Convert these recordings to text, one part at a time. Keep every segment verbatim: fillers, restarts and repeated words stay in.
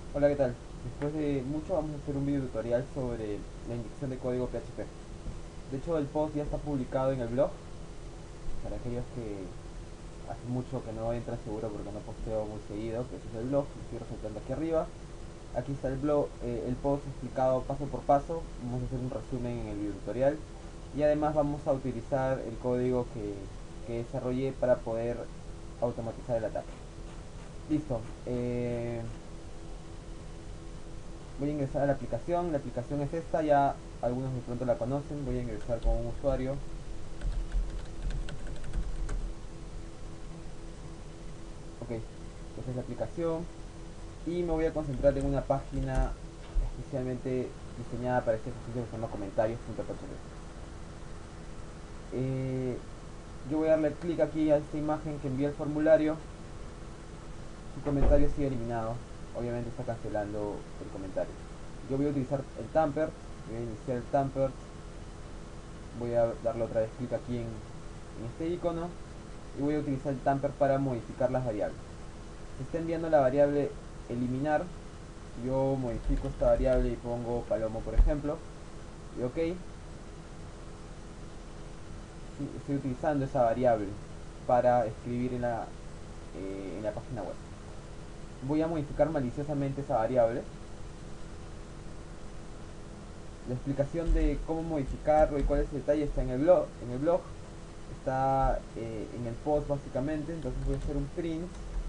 Hola, ¿qué tal? Después de mucho vamos a hacer un video tutorial sobre la inyección de código P H P. De hecho, el post ya está publicado en el blog. Para aquellos que hace mucho que no entran, seguro porque no posteo muy seguido, que ese es el blog, lo estoy resaltando aquí arriba. Aquí está el blog, eh, el post explicado paso por paso. Vamos a hacer un resumen en el video tutorial. Y además vamos a utilizar el código que, que desarrollé para poder automatizar el ataque. Listo. Eh, voy a ingresar a la aplicación. La aplicación es esta, ya algunos de pronto la conocen. Voy a ingresar con un usuario. Ok, esta es la aplicación. Y me voy a concentrar en una página especialmente diseñada para este ejercicio que se llama comentarios.php. Eh, yo voy a darle clic aquí a esta imagen que envía el formulario. Su comentario sigue eliminado. Obviamente está cancelando el comentario. Yo voy a utilizar el tamper. Voy a iniciar el tamper. Voy a darle otra vez clic aquí en, en este icono. Y voy a utilizar el tamper para modificar las variables. Se está enviando la variable eliminar. Yo modifico esta variable y pongo palomo, por ejemplo. Y ok. Sí, estoy utilizando esa variable para escribir en la, eh, en la página web. Voy a modificar maliciosamente esa variable. La explicación de cómo modificarlo y cuál es el detalle está en el blog. En el blog está eh, en el post básicamente. Entonces voy a hacer un print.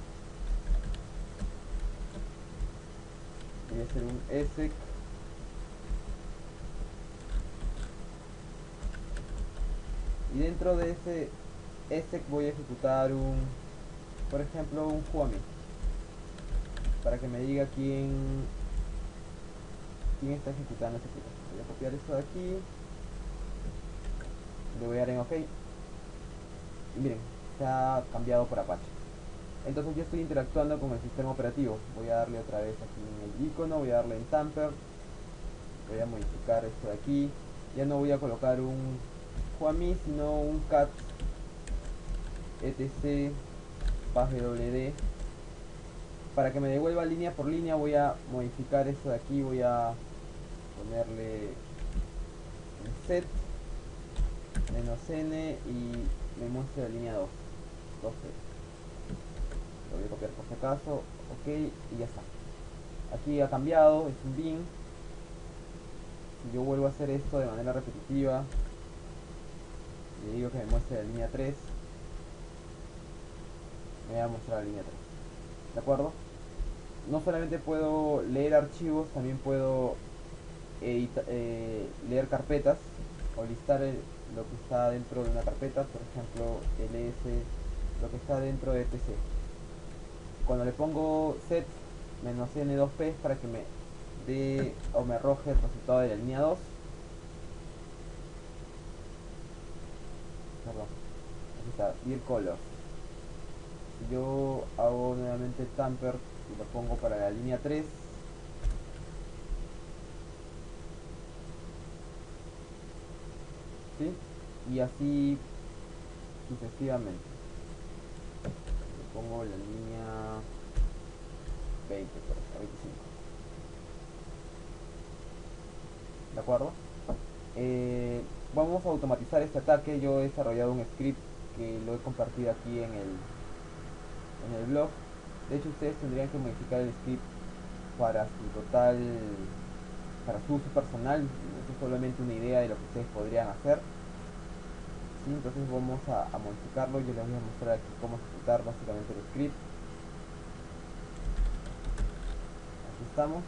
Voy a hacer un exec. Y dentro de ese exec voy a ejecutar un, por ejemplo, un juami. Para que me diga quién, quién está ejecutando esta aplicación. Voy a copiar esto de aquí. Le voy a dar en OK. Y miren, se ha cambiado por Apache. Entonces yo estoy interactuando con el sistema operativo. Voy a darle otra vez aquí en el icono, voy a darle en tamper, voy a modificar esto de aquí. Ya no voy a colocar un juami, sino un cat etc pagewd. Para que me devuelva línea por línea voy a modificar esto de aquí, voy a ponerle un set menos n y me muestra la línea dos, doce. Lo voy a copiar por si acaso, ok, y ya está. Aquí ha cambiado, es un bin. Si yo vuelvo a hacer esto de manera repetitiva, le digo que me muestre la línea tres, me va a mostrar la línea tres. ¿De acuerdo? No solamente puedo leer archivos, también puedo edita, eh, leer carpetas o listar el, lo que está dentro de una carpeta. Por ejemplo, ls, lo que está dentro de etc. Cuando le pongo set menos n dos p para que me dé o me arroje el resultado de la línea dos. Perdón, aquí está, dir color. Si yo hago nuevamente tamper y lo pongo para la línea tres, ¿sí? Y así sucesivamente. Le pongo la línea veinte, por ejemplo, veinticinco. ¿De acuerdo? Eh, vamos a automatizar este ataque. Yo he desarrollado un script que lo he compartido aquí en el, en el blog. De hecho, ustedes tendrían que modificar el script para su total, para su uso personal. Esto es solamente una idea de lo que ustedes podrían hacer. ¿Sí? Entonces vamos a, a modificarlo. Yo les voy a mostrar aquí cómo ejecutar básicamente el script. Aquí estamos.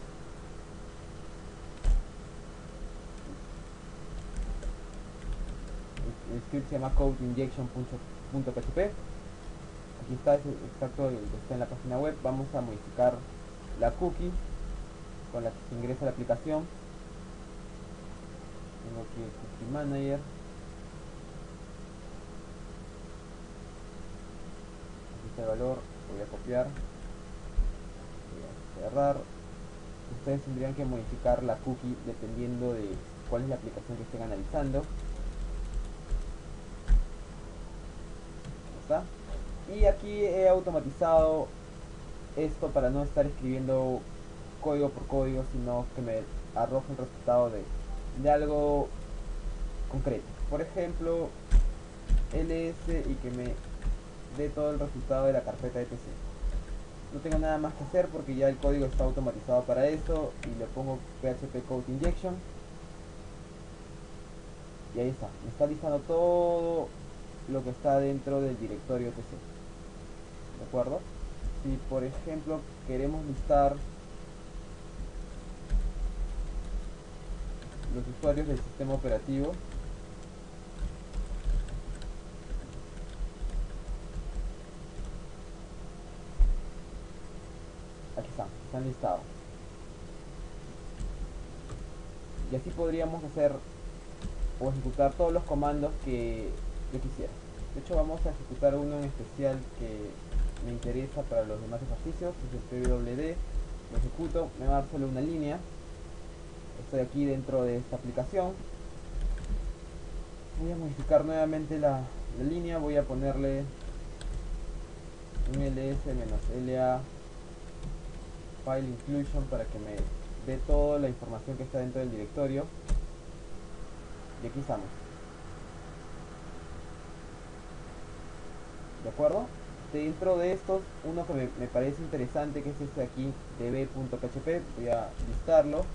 El, el script se llama codeinjection.php. Aquí está, es exacto el que está en la página web. Vamos a modificar la cookie con la que se ingresa a la aplicación. Tengo aquí el cookie manager. Aquí está el valor. Voy a copiar. Voy a cerrar. Ustedes tendrían que modificar la cookie dependiendo de cuál es la aplicación que estén analizando. ¿Está? Y aquí he automatizado esto para no estar escribiendo código por código, sino que me arroje el resultado de, de algo concreto. Por ejemplo, ls y que me dé todo el resultado de la carpeta etc. No tengo nada más que hacer porque ya el código está automatizado para eso, y le pongo php code injection y ahí está, me está listando todo lo que está dentro del directorio etc. ¿De acuerdo? Si por ejemplo queremos listar los usuarios del sistema operativo, aquí están, están listados. Y así podríamos hacer o ejecutar todos los comandos que yo quisiera. De hecho, vamos a ejecutar uno en especial que me interesa para los demás ejercicios, es el pwd. Lo ejecuto, me va a dar solo una línea. Estoy aquí dentro de esta aplicación. Voy a modificar nuevamente la, la línea, voy a ponerle un ls-la file inclusion para que me dé toda la información que está dentro del directorio. Y aquí estamos. ¿De acuerdo? Dentro de estos, uno que me, me parece interesante, que es este de aquí, db.php, voy a listarlo.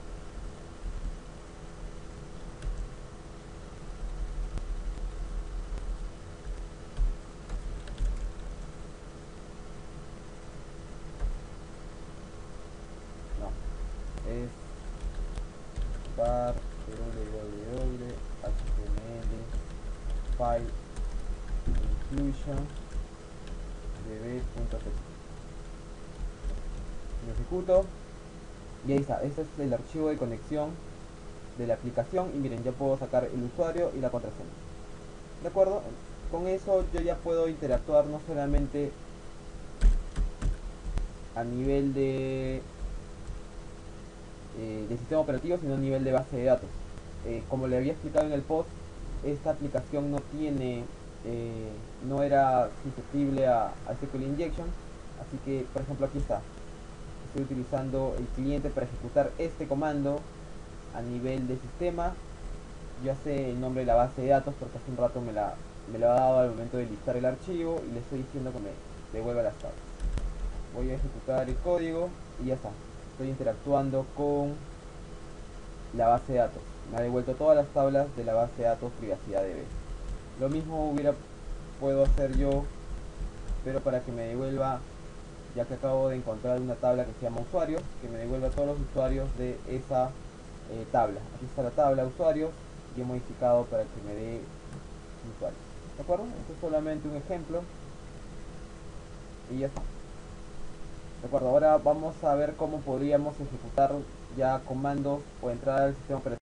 No, es var www html file inclusion db.php. Lo ejecuto y ahí está. Este es el archivo de conexión de la aplicación, y miren, ya puedo sacar el usuario y la contraseña. ¿De acuerdo? Con eso yo ya puedo interactuar no solamente a nivel de eh, de sistema operativo, sino a nivel de base de datos. Eh, como le había explicado en el post, esta aplicación no tiene eh, no era susceptible a, a S Q L injection, así que por ejemplo aquí está, estoy utilizando el cliente para ejecutar este comando a nivel de sistema. Yo sé el nombre de la base de datos porque hace un rato me la me lo ha dado al momento de listar el archivo, y le estoy diciendo que me devuelva las tablas. Voy a ejecutar el código y ya está, estoy interactuando con la base de datos. Me ha devuelto todas las tablas de la base de datos privacidad D B. Lo mismo hubiera puedo hacer yo, pero para que me devuelva, ya que acabo de encontrar una tabla que se llama usuarios, que me devuelva todos los usuarios de esa eh, tabla. Aquí está la tabla usuarios y he modificado para que me dé usuarios. ¿De acuerdo? Esto es solamente un ejemplo y ya está. De acuerdo, ahora vamos a ver cómo podríamos ejecutar ya comandos o entrar al sistema operativo.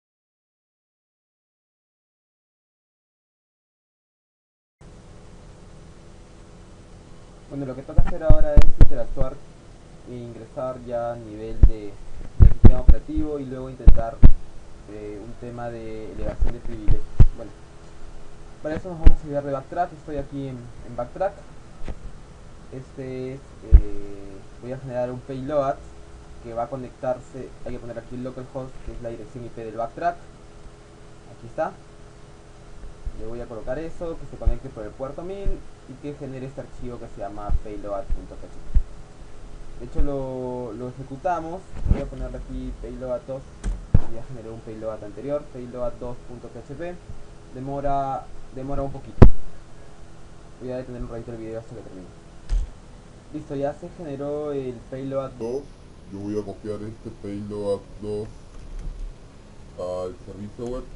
Bueno, lo que toca hacer ahora es interactuar e ingresar ya a nivel de, del sistema operativo, y luego intentar eh, un tema de elevación de privilegios. Bueno, para eso nos vamos a ayudar de Backtrack. Estoy aquí en, en Backtrack. Este es, eh, voy a generar un payload que va a conectarse. Hay que poner aquí el localhost, que es la dirección I P del Backtrack. Aquí está. Le voy a colocar eso, que se conecte por el puerto mil y que genere este archivo que se llama payload.php. De hecho lo, lo ejecutamos. Voy a ponerle aquí payload dos. Ya generé un payload anterior, payload dos.php. Demora, demora un poquito. Voy a detener un ratito el video hasta que termine. Listo, ya se generó el payload dos. Yo voy a copiar este payload dos al servicio web.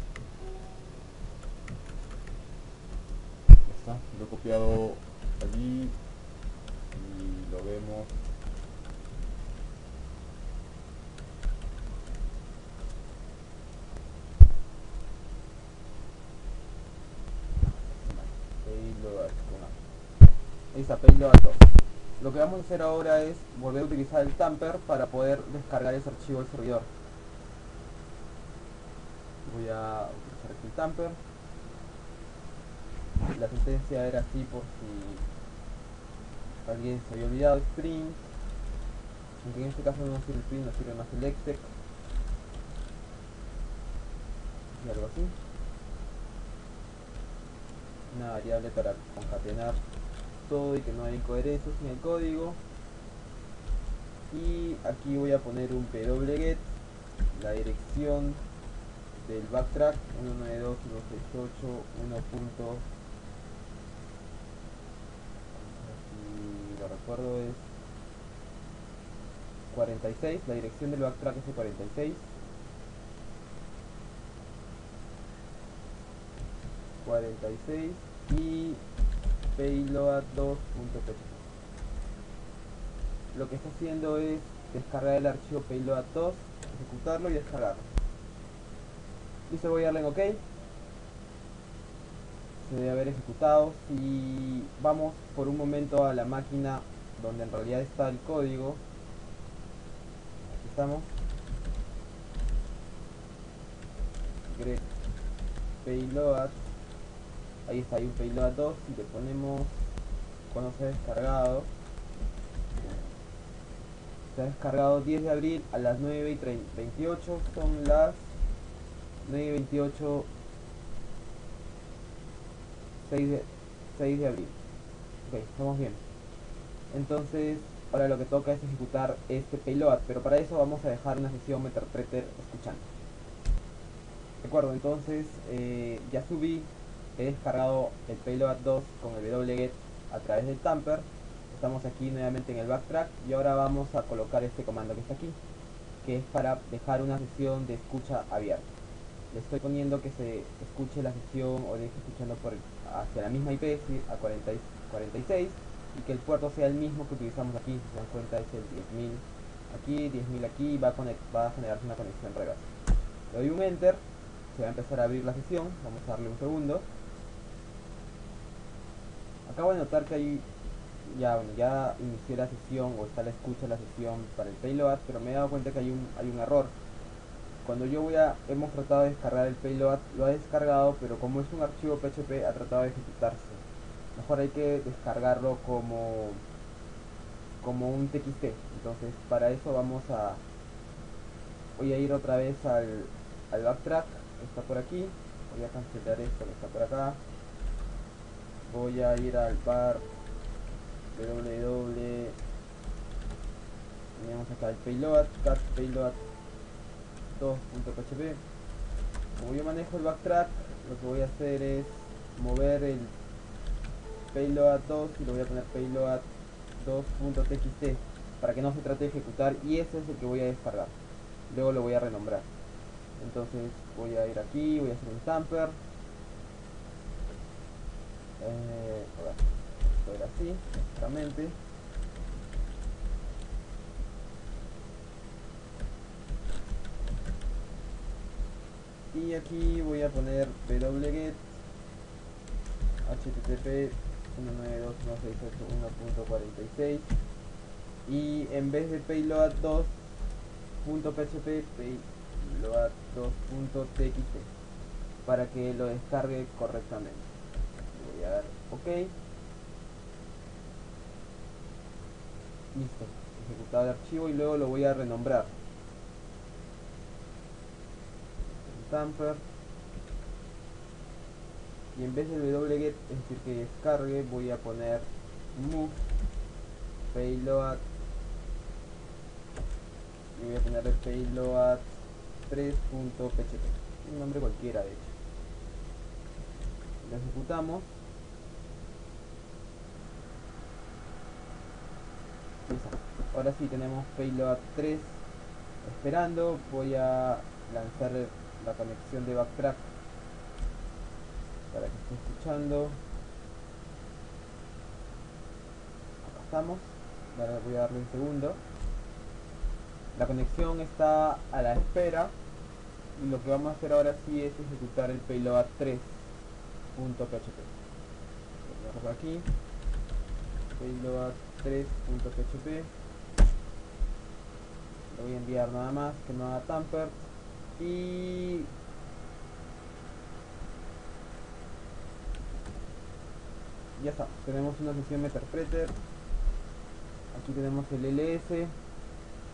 Ya está, lo he copiado allí y lo vemos. Payload, ahí está, payload dos. Lo que vamos a hacer ahora es volver a utilizar el tamper para poder descargar ese archivo al servidor. Voy a utilizar aquí el tamper. La sentencia era así por si alguien se había olvidado: string aunque en este caso no nos sirve el print, nos sirve más el exec y algo así, una variable para concatenar todo y que no haya incoherencias en el código. Y aquí voy a poner un wget, la dirección del backtrack uno nueve dos punto uno seis ocho punto uno. Si lo recuerdo es cuarenta y seis, la dirección del backtrack es el cuarenta y seis. cuarenta y seis y payload dos punto p h p. Lo que está haciendo es descargar el archivo payload dos, ejecutarlo y descargarlo. Listo, voy a darle en OK. Se debe haber ejecutado. Si vamos por un momento a la máquina donde en realidad está el código, aquí estamos, grep payload, ahí está, hay un payload dos. y le ponemos cuando se ha descargado. Se ha descargado diez de abril a las nueve y veintiocho, son las nueve y veintiocho, seis de, seis de abril. Ok, estamos bien. Entonces ahora lo que toca es ejecutar este payload, pero para eso vamos a dejar una sesión Meterpreter escuchando. De acuerdo, entonces eh, ya subí, he descargado el payload dos con el wget a través del tamper. Estamos aquí nuevamente en el backtrack y ahora vamos a colocar este comando que está aquí, que es para dejar una sesión de escucha abierta. Le estoy poniendo que se escuche la sesión o deje escuchando por hacia la misma I P, es decir, a cuarenta y seis, y que el puerto sea el mismo que utilizamos aquí. Si se dan cuenta, es el diez mil aquí, diez mil aquí, y va a, va a generarse una conexión reversa. Le doy un enter, se va a empezar a abrir la sesión. Vamos a darle un segundo. Acabo de notar que hay ya, bueno, ya inicié la sesión o está la escucha de la sesión para el payload, pero me he dado cuenta que hay un, hay un error. Cuando yo voy a, hemos tratado de descargar el payload, lo ha descargado, pero como es un archivo P H P ha tratado de ejecutarse. Mejor hay que descargarlo como como un T X T. Entonces para eso vamos a voy a ir otra vez al, al backtrack que está por aquí. Voy a cancelar esto que está por acá. Voy a ir al bar www, tenemos acá el payload, cat payload dos punto p h p. Como yo manejo el backtrack, lo que voy a hacer es mover el payload dos y lo voy a poner payload dos punto t x t para que no se trate de ejecutar, y ese es el que voy a descargar. Luego lo voy a renombrar. Entonces voy a ir aquí, voy a hacer un tamper. Eh, esto era así, básicamente. Y aquí voy a poner wget http uno nueve dos punto uno seis ocho punto uno punto cuarenta y seis, y en vez de payload dos punto p h p, payload dos punto t x t, para que lo descargue correctamente. Voy a dar OK. Listo, ejecutado el archivo, y luego lo voy a renombrar. Tamper, y en vez del wget, es decir, que descargue, voy a poner move payload, y voy a poner el payload tres punto p h p, un nombre cualquiera de hecho. Lo ejecutamos. Listo. Ahora sí tenemos payload tres esperando. Voy a lanzar la conexión de backtrack para que esté escuchando. Acá estamos. Ahora voy a darle un segundo. La conexión está a la espera, y lo que vamos a hacer ahora sí es ejecutar el payload tres punto p h p. Lo dejo por aquí, payload tres punto p h p. Lo voy a enviar nada más, que no haga tamper, y ya está. Tenemos una sesión Meterpreter. Aquí tenemos el L S.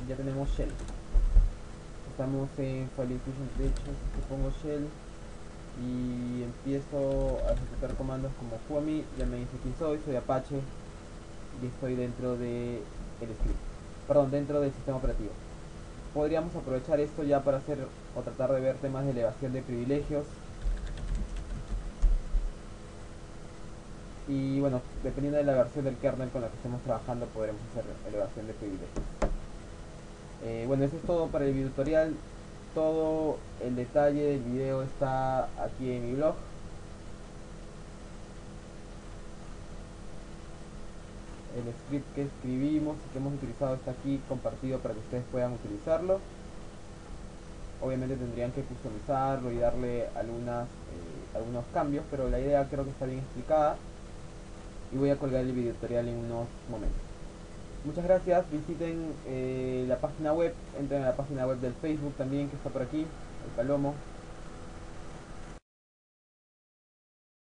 ya tenemos shell. Estamos en File Infusion, de hecho, si pongo shell y empiezo a ejecutar comandos como Fuami, ya me dice quién soy, soy Apache y estoy dentro de el script, perdón, dentro del sistema operativo. Podríamos aprovechar esto ya para hacer o tratar de ver temas de elevación de privilegios. Y bueno, dependiendo de la versión del kernel con la que estemos trabajando, podremos hacer elevación de privilegios. Eh, bueno, eso es todo para el video tutorial. Todo el detalle del video está aquí en mi blog. El script que escribimos y que hemos utilizado está aquí compartido para que ustedes puedan utilizarlo. Obviamente tendrían que customizarlo y darle algunas, eh, algunos cambios, pero la idea creo que está bien explicada. Y voy a colgar el video tutorial en unos momentos. Muchas gracias, visiten eh, la página web, entren a la página web del Facebook también que está por aquí, el Palomo.